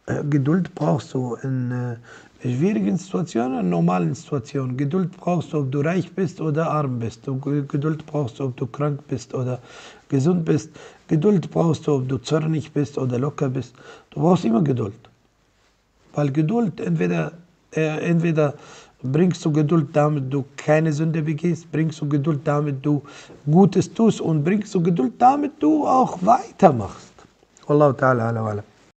Geduld brauchst du in schwierigen Situationen, in normalen Situationen. Geduld brauchst du, ob du reich bist oder arm bist. Geduld brauchst du, ob du krank bist oder gesund bist. Geduld brauchst du, ob du zornig bist oder locker bist. Du brauchst immer Geduld. Weil Geduld, entweder bringst du Geduld, damit du keine Sünde begehst, bringst du Geduld, damit du Gutes tust und bringst du Geduld, damit du auch weitermachst. Wallahu ta'ala ala wa alam.